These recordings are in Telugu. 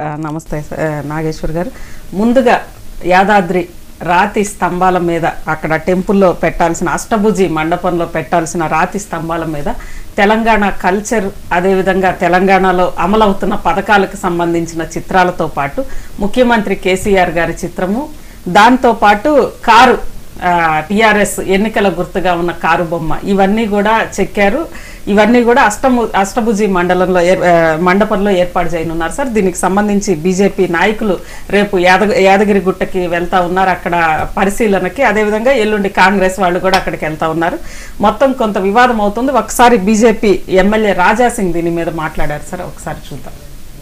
నమస్తే నాగేశ్వర్ గారు. ముందుగా యాదాద్రి రాతి స్తంభాల మీద అక్కడ టెంపుల్లో పెట్టాల్సిన అష్టభుజి మండపంలో పెట్టాల్సిన రాతి స్తంభాల మీద తెలంగాణ కల్చర్, అదేవిధంగా తెలంగాణలో అమలవుతున్న పథకాలకు సంబంధించిన చిత్రాలతో పాటు ముఖ్యమంత్రి కేసీఆర్ గారి చిత్రము, దాంతోపాటు కారు టిఆర్ఎస్ ఎన్నికల గుర్తుగా ఉన్న కారు బొమ్మ, ఇవన్నీ కూడా చెక్కారు. ఇవన్నీ కూడా అష్టభుజి మండపంలో ఏర్పాటు చేయనున్నారు సార్. దీనికి సంబంధించి బీజేపీ నాయకులు రేపు యాదగిరి గుట్టకి వెళ్తా ఉన్నారు అక్కడ పరిశీలనకి. అదేవిధంగా ఎల్లుండి కాంగ్రెస్ వాళ్ళు కూడా అక్కడికి వెళ్తా ఉన్నారు. మొత్తం కొంత వివాదం అవుతుంది. ఒకసారి బీజేపీ ఎమ్మెల్యే రాజాసింగ్ దీని మీద మాట్లాడారు సార్, ఒకసారి చూద్దాం.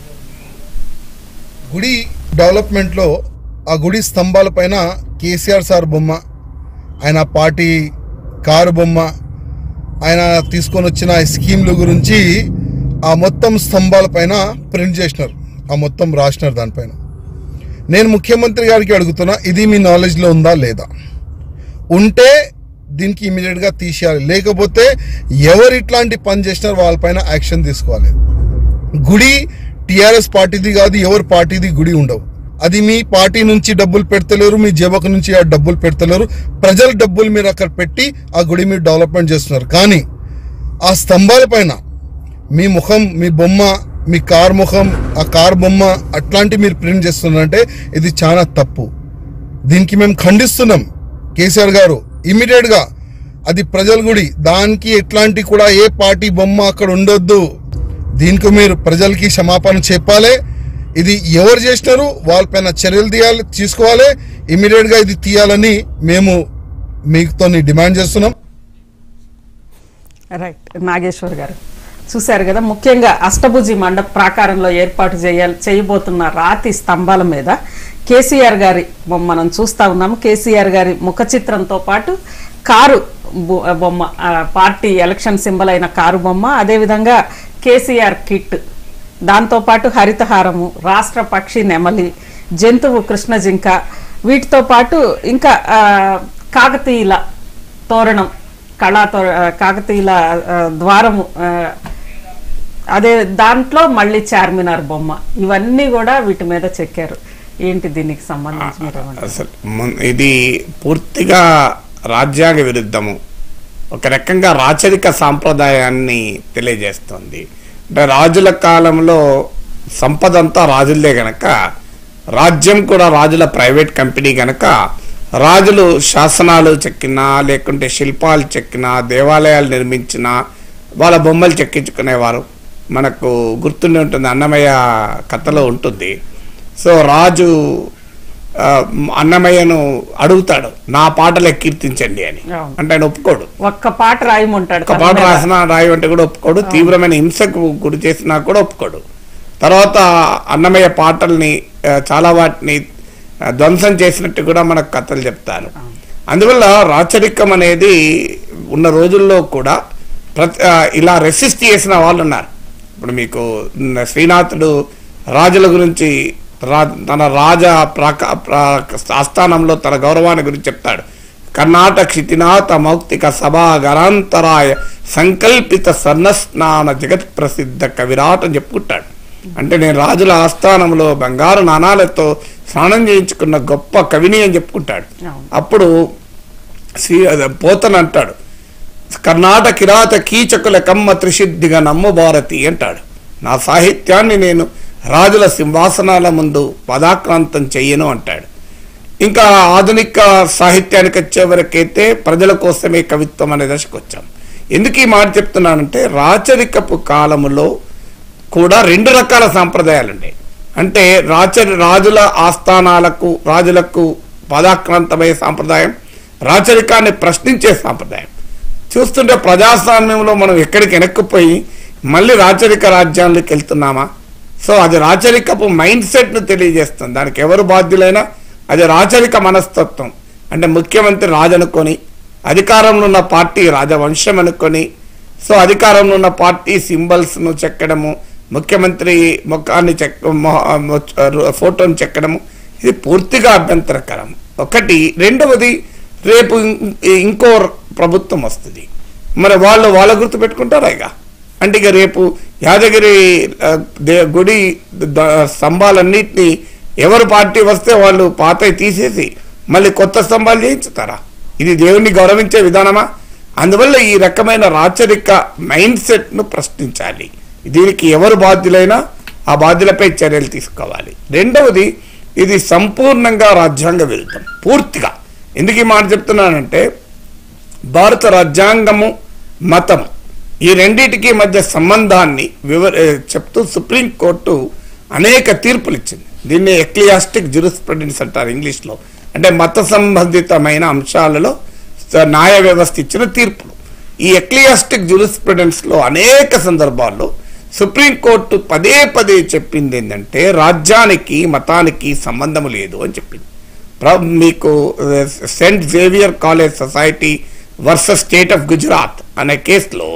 గుడి డెవలప్మెంట్లో ఆ గుడి స్తంభాల పైన కేసీఆర్ సార్ బొమ్మ, ఆయన పార్టీ కారు బొమ్మ, ఆయన తీసుకొని వచ్చిన స్కీమ్ల గురించి ఆ మొత్తం స్తంభాల పైన ప్రింట్ చేసినారు, ఆ మొత్తం రాసినారు దానిపైన. నేను ముఖ్యమంత్రి గారికి అడుగుతున్నా, ఇది మీ నాలెడ్జ్లో ఉందా లేదా? ఉంటే దీనికి ఇమీడియట్గా తీసేయాలి, లేకపోతే ఎవరు ఇట్లాంటి పని చేసినారు వాళ్ళపైన యాక్షన్ తీసుకోవాలి. గుడి టీఆర్ఎస్ పార్టీది కాదు, ఎవరి పార్టీది గుడి ఉండవు. అది మీ పార్టీ నుంచి డబ్బులు పెడతలేరు, మీ జేబుకు నుంచి ఆ డబ్బులు పెడతలేరు, ప్రజల డబ్బులు మీరు అక్కడ పెట్టి ఆ గుడి మీరు డెవలప్మెంట్ చేస్తున్నారు. కానీ ఆ స్తంభాల పైన మీ ముఖం, మీ బొమ్మ, మీ కార్ ముఖం, ఆ కార్ బొమ్మ అట్లాంటి మీరు ప్రింట్ చేస్తున్నారంటే ఇది చాలా తప్పు. దీనికి మేము ఖండిస్తున్నాం. కేసీఆర్ గారు ఇమీడియట్గా, అది ప్రజల గుడి, దానికి ఎట్లాంటి కూడా ఏ పార్టీ బొమ్మ అక్కడ ఉండొద్దు. దీనికి మీరు ప్రజలకి క్షమాపణ చెప్పాలి. ఇది ఎవరు చేసినారు వాళ్ళపైన చర్యలు తీసుకోవాలి, ఇమీడియట్గా ఇది తీయాలని మేము మీతో డిమాండ్ చేస్తున్నాం. రైట్. నాగేశ్వర్ గారు చూశారు కదా, ముఖ్యంగా అష్టభుజి మండప ప్రాకారంలో ఏర్పాటు చేయబోతున్న రాతి స్తంభాల మీద కేసీఆర్ గారి మనం చూస్తా ఉన్నాము. కేసీఆర్ గారి ముఖ చిత్రంతో పాటు కారు బొమ్మ, పార్టీ ఎలక్షన్ సింబల్ అయిన కారు బొమ్మ, అదేవిధంగా కేసీఆర్ కిట్, దాంతోపాటు హరితహారము, రాష్ట్ర పక్షి నెమలి, జంతువు కృష్ణ జింక, వీటితో పాటు ఇంకా కాకతీయుల తోరణం, కాకతీయుల ద్వారము, అదే దాంట్లో మళ్ళీ చార్మినార్ బొమ్మ, ఇవన్నీ కూడా వీటి మీద చెక్కారు. ఏంటి దీనికి సంబంధించి? అసలు ఇది పూర్తిగా రాజ్యాంగ విరుద్ధము, ఒక రకంగా రాచరిక సాంప్రదాయాన్ని తెలియజేస్తుంది. అంటే రాజుల కాలంలో సంపద అంతా రాజులదే గనక, రాజ్యం కూడా రాజుల ప్రైవేట్ కంపెనీ గనక, రాజులు శాసనాలు చెక్కినా, లేకుంటే శిల్పాలు చెక్కినా, దేవాలయాలు నిర్మించినా వాళ్ళ బొమ్మలు చెక్కించుకునేవారు. మనకు గుర్తుండి ఉంటుంది, అన్నమయ్య కథలో ఉంటుంది. సో రాజు అన్నమయ్యను అడుగుతాడు, నా పాటలే కీర్తించండి అని. అంటే ఆయన ఒప్పుకోడు. ఒక్క పాట రాయమంటాడు, ఒక్క పాట రాసినా రాయమంటే కూడా ఒప్పుకోడు. తీవ్రమైన హింసకు గురి చేసినా కూడా ఒప్పుకోడు. తర్వాత అన్నమయ్య పాటల్ని చాలా వాటిని ధ్వంసం చేసినట్టు కూడా మనకు కథలు చెప్తారు. అందువల్ల రాచరికం అనేది ఉన్న రోజుల్లో కూడా ఇలా రెసిస్ట్ చేసిన వాళ్ళు ఉన్నారు. ఇప్పుడు మీకు శ్రీనాథుడు రాజుల గురించి, తన రాజ ఆస్థానంలో తన గౌరవాన్ని గురించి చెప్తాడు. కర్ణాటక క్షితినాథ మౌక్తిక సభా గరాంతరాయ సంకల్పిత సన్నస్నాన జగత్ ప్రసిద్ధ కవిరాట్ అని చెప్పుకుంటాడు. అంటే నేను రాజుల ఆస్థానంలో బంగారు నాణాలతో స్నానం చేయించుకున్న గొప్ప కవిని అని చెప్పుకుంటాడు. అప్పుడు పోతన అంటాడు, కర్ణాటక కిరాత కీచకుల కమ్మ త్రిసిద్ధిగా నమ్ము భారతి అంటాడు. నా సాహిత్యాన్ని నేను రాజుల సింహాసనాల ముందు పదాక్రాంతం చెయ్యను అంటాడు. ఇంకా ఆధునిక సాహిత్యానికి వచ్చేవరకైతే ప్రజల కోసమే కవిత్వం అనే దశకు వచ్చాం. ఎందుకు ఈ మాట చెప్తున్నానంటే, రాచరికపు కాలములో కూడా రెండు రకాల సాంప్రదాయాలు ఉన్నాయి. అంటే రాజుల ఆస్థానాలకు, రాజులకు పదాక్రాంతమయ్యే సాంప్రదాయం, రాచరికాన్ని ప్రశ్నించే సాంప్రదాయం. చూస్తుంటే ప్రజాస్వామ్యంలో మనం ఎక్కడికి వెనక్కిపోయి మళ్ళీ రాచరిక రాజ్యాల్లోకి వెళ్తున్నామా? సో అది రాచరికపు మైండ్ సెట్ను తెలియజేస్తుంది. దానికి ఎవరు బాధ్యులైనా అది రాచరిక మనస్తత్వం. అంటే ముఖ్యమంత్రి రాజు అనుకొని, అధికారంలో ఉన్న పార్టీ రాజవంశం అనుకొని, సో అధికారంలో ఉన్న పార్టీ సింబల్స్ను చెక్కడము, ముఖ్యమంత్రి ముఖాన్ని ఫోటోని చెక్కడము, ఇది పూర్తిగా అభ్యంతరకరం. ఒకటి. రెండవది, రేపు ఇంకో ప్రభుత్వం వస్తుంది, మరి వాళ్ళ గుర్తు పెట్టుకుంటారా? ఇక అంటే ఇక రేపు యాదగిరి గుడి స్తంభాలన్నింటినీ ఎవరు పార్టీ వస్తే వాళ్ళు పాతవి తీసేసి మళ్ళీ కొత్త స్తంభాలు చేయించుతారా? ఇది దేవుణ్ణి గౌరవించే విధానమా? అందువల్ల ఈ రకమైన రాచరిక మైండ్ సెట్ను ప్రశ్నించాలి. దీనికి ఎవరు బాధ్యులైనా ఆ బాధ్యులపై చర్యలు తీసుకోవాలి. రెండవది, ఇది సంపూర్ణంగా రాజ్యాంగ విరుద్ధం, పూర్తిగా. ఎందుకు ఈ మాట చెప్తున్నానంటే, భారత రాజ్యాంగము మతం ఈ రెండింటికి మధ్య సంబంధాన్ని చెప్తూ సుప్రీంకోర్టు అనేక తీర్పులు ఇచ్చింది. దీన్ని ఎక్లియాస్టిక్ జ్యూరిస్ప్రుడెన్స్ అంటారు ఇంగ్లీష్లో. అంటే మత సంబంధితమైన అంశాలలో న్యాయ వ్యవస్థ ఇచ్చిన తీర్పులు. ఈ ఎక్లియాస్టిక్ జ్యూరిస్ప్రుడెన్స్లో అనేక సందర్భాల్లో సుప్రీంకోర్టు పదే పదే చెప్పింది ఏంటంటే, రాజ్యానికి మతానికి సంబంధం లేదు అని చెప్పింది. మీకు saint Xavier college society versus state of Gujarat అనే కేసులో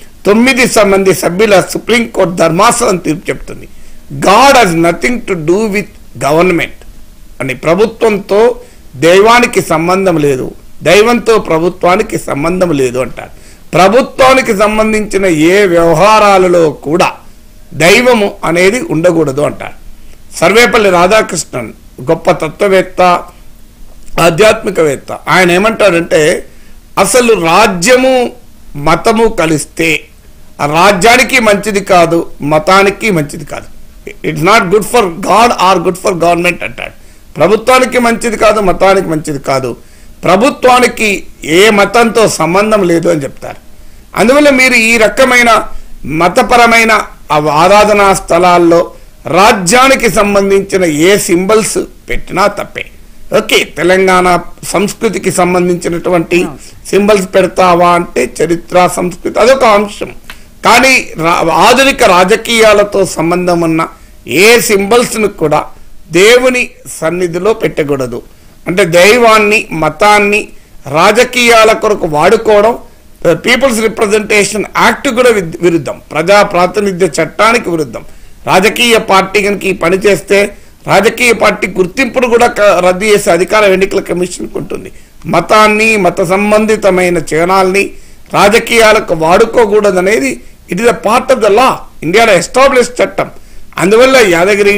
9 మంది సభ్యుల సుప్రీంకోర్టు ధర్మాసనం తీర్పు చెప్తుంది, God has nothing to do with government అని. ప్రభుత్వంతో దైవానికి సంబంధం లేదు, దైవంతో ప్రభుత్వానికి సంబంధం లేదు అంటారు. ప్రభుత్వానికి సంబంధించిన ఏ వ్యవహారాలలో కూడా దైవము అనేది ఉండకూడదు అంటారు. సర్వేపల్లి రాధాకృష్ణన్ గొప్ప తత్వవేత్త, ఆధ్యాత్మికవేత్త, ఆయన ఏమంటారంటే, అసలు రాజ్యము మతము కలిస్తే ఆ రాజ్యానికి మంచిది కాదు, మతానికి మంచిది కాదు. It's not good for God or good for government అంటాడు. ప్రభుత్వానికి మంచిది కాదు, మతానికి మంచిది కాదు, ప్రభుత్వానికి ఏ మతంతో సంబంధం లేదు అని చెప్తారు. అందువల్ల మీరు ఈ రకమైన మతపరమైన ఆరాధనా స్థలాల్లో రాజ్యానికి సంబంధించిన ఏ సింబల్స్ పెట్టినా తప్పే. ఓకే, తెలంగాణ సంస్కృతికి సంబంధించినటువంటి సింబల్స్ పెడతావా అంటే చరిత్ర, సంస్కృతి అదొక అంశం. కానీ ఆధునిక రాజకీయాలతో సంబంధం ఉన్న ఏ సింబల్స్ను కూడా దేవుని సన్నిధిలో పెట్టకూడదు. అంటే దైవాన్ని, మతాన్ని రాజకీయాల కొరకు వాడుకోవడం పీపుల్స్ రిప్రజెంటేషన్ యాక్ట్ కూడా విరుద్ధం, ప్రజా ప్రాతినిధ్య చట్టానికి విరుద్ధం. రాజకీయ పార్టీ కనుక ఈ పని చేస్తే రాజకీయ పార్టీ గుర్తింపును కూడా రద్దు చేసే అధికారం ఎన్నికల కమిషన్కి ఉంటుంది. మతాన్ని, మత సంబంధితమైన చిహ్నాల్ని రాజకీయాలకు వాడుకోకూడదనేది it is a part of the law, ఇండియాలో ఎస్టాబ్లిష్ చట్టం. అందువల్ల యాదగిరి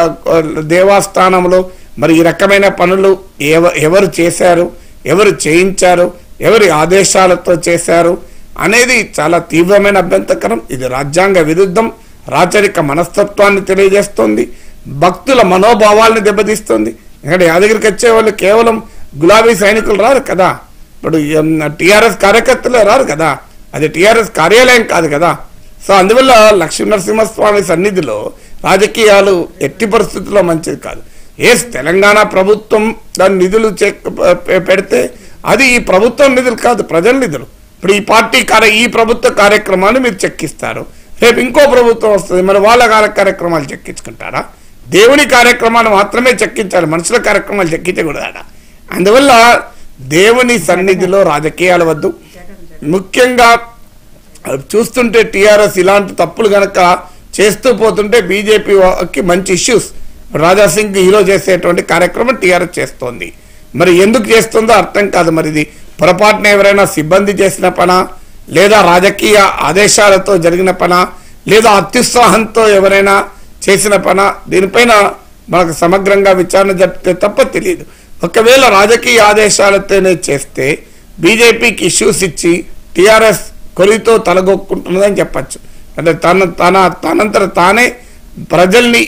దేవస్థానంలో మరి ఈ రకమైన పనులు ఎవరు చేశారు, ఎవరు చేయించారు, ఎవరి ఆదేశాలతో చేశారు అనేది చాలా తీవ్రమైన అభ్యంతరకరం. ఇది రాజ్యాంగ విరుద్ధం, రాచరిక మనస్తత్వాన్ని తెలియజేస్తోంది, భక్తుల మనోభావాల్ని దెబ్బతీస్తుంది. ఇక్కడ యాదగిరికి వచ్చే వాళ్ళు కేవలం గులాబీ సైనికులు రారు కదా, ఇప్పుడు టీఆర్ఎస్ కార్యకర్తలే రారు కదా, అది టీఆర్ఎస్ కార్యాలయం కాదు కదా. సో అందువల్ల లక్ష్మీ నరసింహస్వామి సన్నిధిలో రాజకీయాలు ఎట్టి పరిస్థితుల్లో మంచిది కాదు. తెలంగాణ ప్రభుత్వం దాని నిధులు పెడితే అది ఈ ప్రభుత్వం నిధులు కాదు, ప్రజల నిధులు. ఇప్పుడు ఈ ప్రభుత్వ కార్యక్రమాన్ని మీరు చెక్కిస్తారు, రేపు ఇంకో ప్రభుత్వం వస్తుంది, మరి వాళ్ళ కార్యక్రమాలు చెక్కించుకుంటారా? దేవుని కార్యక్రమాలు మాత్రమే చెక్కించాలి, మనుషుల కార్యక్రమాలు చెక్కించకూడదా? అందువల్ల దేవుని సన్నిధిలో రాజకీయాలు వద్దు. ముఖ్యంగా చూస్తుంటే టీఆర్ఎస్ ఇలాంటి తప్పులు గనక చేస్తూ పోతుంటే బీజేపీకి మంచి ఇష్యూస్. రాజాసింగ్ హీరో చేసేటువంటి కార్యక్రమం టీఆర్ఎస్ చేస్తోంది. మరి ఎందుకు చేస్తుందో అర్థం కాదు. మరి ఇది పొరపాటున ఎవరైనా సిబ్బంది చేసిన పనా, లేదా రాజకీయ ఆదేశాలతో జరిగిన పనా, లేదా అత్యుత్సాహంతో ఎవరైనా చేసిన పనా, దీనిపైన మనకు సమగ్రంగా విచారణ జరిపితే తప్ప తెలియదు. ఒకవేళ రాజకీయ ఆదేశాలతోనే చేస్తే బీజేపీకి ఇష్యూస్ ఇచ్చి టీఆర్ఎస్ కొలితో తలగొక్కుంటున్నదని చెప్పచ్చు. అంటే తనంతట తానే ప్రజల్ని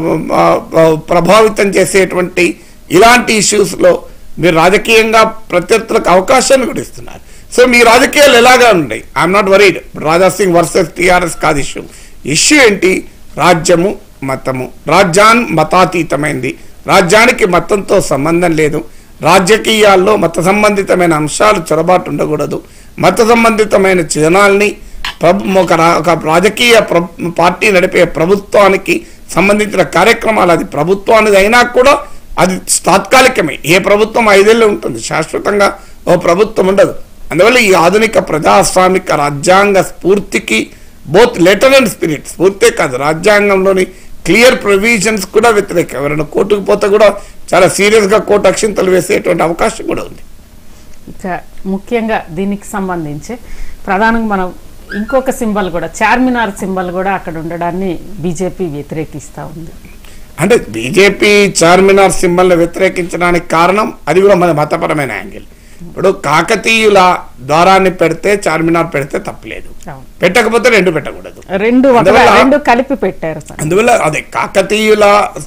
ప్రభావితం చేసేటువంటి ఇలాంటి ఇష్యూస్లో మీరు రాజకీయంగా ప్రత్యర్థులకు అవకాశాన్ని కూడా ఇస్తున్నారు. సో మీ రాజకీయాలు ఎలాగా ఉన్నాయి? I'm not worried. Raja Singh versus TRS కాదు ఇష్యూ ఏంటి? రాజ్యము, మతము. మతాతీతమైంది, రాజ్యానికి మతంతో సంబంధం లేదు. రాజకీయాల్లో మత సంబంధితమైన అంశాలు చొరబాటు ఉండకూడదు. మత సంబంధితమైన చిహ్నాల్ని ఒక రాజకీయ పార్టీ నడిపే ప్రభుత్వానికి సంబంధించిన కార్యక్రమాలు, అది ప్రభుత్వానికి అయినా కూడా అది తాత్కాలికమే. ఏ ప్రభుత్వం 5 ఏళ్ళు ఉంటుంది, శాశ్వతంగా ఓ ప్రభుత్వం ఉండదు. అందువల్ల ఈ ఆధునిక ప్రజాస్వామిక రాజ్యాంగ స్ఫూర్తికి బోత్ లెటర్ అండ్ స్పిరిట్, స్ఫూర్తే కాదు రాజ్యాంగంలోని క్లియర్ ప్రొవిజన్స్ కూడా వ్యతిరేకం. ఎవరైనా కోర్టుకు పోతే కూడా చాలా సీరియస్గా కోర్టు అక్షింతలు వేసేటువంటి అవకాశం కూడా ఉంది. ముఖ్యంగా దీనికి సంబంధించి ప్రధానంగా మనం ఇంకొక సింబల్ కూడా చార్మినార్ సింబల్ కూడా అక్కడ ఉండడాన్ని బీజేపీ వ్యతిరేకిస్తూ ఉంది. అంటే బీజేపీ చార్మినార్ సింబల్ని వ్యతిరేకించడానికి కారణం అది కూడా మన మతపరమైన యాంగిల్. ఇప్పుడు కాకతీయుల ద్వారాన్ని పెడితే చార్మినార్ పెడితే తప్పలేదు, పెట్టకపోతే రెండు పెట్టకూడదు, రెండు కలిపి పెట్టారు. అందువల్ల అదే కాకతీయుల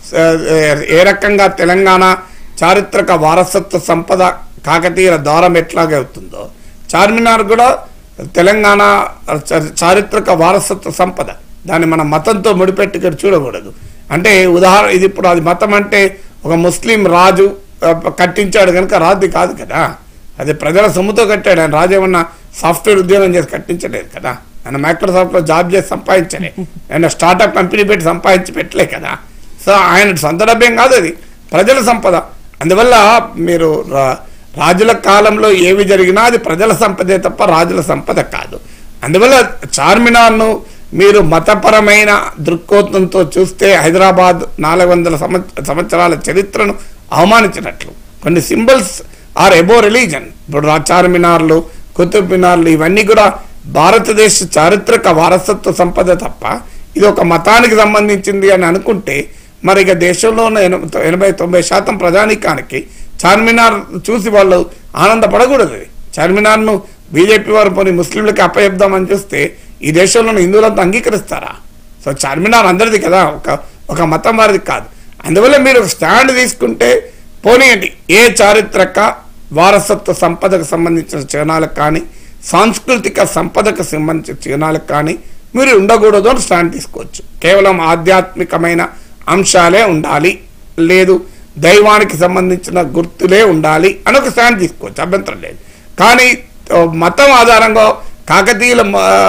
ఏ రకంగా తెలంగాణ చారిత్రక వారసత్వ సంపద కాకతీయుల ద్వారం ఎట్లాగే అవుతుందో చార్మినార్ కూడా తెలంగాణ చారిత్రక వారసత్వ సంపద. దాన్ని మనం మతంతో ముడిపెట్టుకొని చూడకూడదు. అంటే ఉదాహరణ ఇది ఇప్పుడు అది మతం అంటే ఒక ముస్లిం రాజు కట్టించాడు కనుక రాజు కాదు కదా, అది ప్రజల సొమ్ముతో కట్టాడు. ఆయన రాజు ఏమన్నా సాఫ్ట్వేర్ ఉద్యోగం చేసి కట్టించలేదు కదా, ఆయన మైక్రోసాఫ్ట్లో జాబ్ చేసి సంపాదించలే, ఆయన స్టార్టప్ కంపెనీ పెట్టి సంపాదించి పెట్టలే కదా. సో ఆయన సొంత డబ్బేం కాదు, అది ప్రజల సంపద. అందువల్ల మీరు రాజుల కాలంలో ఏవి జరిగినా అది ప్రజల సంపదే తప్ప రాజుల సంపద కాదు. అందువల్ల చార్మినార్ను మీరు మతపరమైన దృక్కోణంతో చూస్తే హైదరాబాద్ 400 సంవత్సరాల చరిత్రను అవమానించినట్లు. కొన్ని సింబల్స్ ఆర్ ఎబో రిలీజన్. ఇప్పుడు చార్మినార్లు, కుతుబ్ మినార్లు ఇవన్నీ కూడా భారతదేశ చారిత్రక వారసత్వ సంపద తప్ప ఇది ఒక మతానికి సంబంధించింది అని అనుకుంటే మరి ఇక దేశంలో ఉన్న 80-90% ప్రజానీకానికి చార్మినార్ చూసి వాళ్ళు ఆనందపడకూడదు. చార్మినార్ను బీజేపీ వారు పోనీ ముస్లింలకి అప్పచెప్దామని చూస్తే ఈ దేశంలోని హిందువులంతా అంగీకరిస్తారా? సో చార్మినార్ అందరిది కదా, ఒక మతం వారిది కాదు. అందువల్ల మీరు స్టాండ్ తీసుకుంటే పోనీయండి, ఏ చారిత్రక వారసత్వ సంపదకు సంబంధించిన చిహ్నాలకు కానీ సాంస్కృతిక సంపదకు సంబంధించిన చిహ్నాలకు కానీ మీరు ఉండకూడదు అని స్టాండ్ తీసుకోవచ్చు. కేవలం ఆధ్యాత్మికమైన అంశాలే ఉండాలి, లేదు దైవానికి సంబంధించిన గుర్తులే ఉండాలి అని ఒక స్టాండ్ తీసుకోవచ్చు, అభ్యంతరం లేదు. కానీ మతం ఆధారంగా కాకతీయుల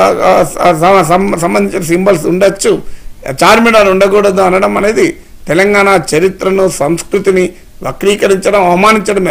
సంబంధించిన సింబల్స్ ఉండొచ్చు, చార్మినార్ ఉండకూడదు అనడం అనేది తెలంగాణ చరిత్రను సంస్కృతిని వక్రీకరించడం, అవమానించడం.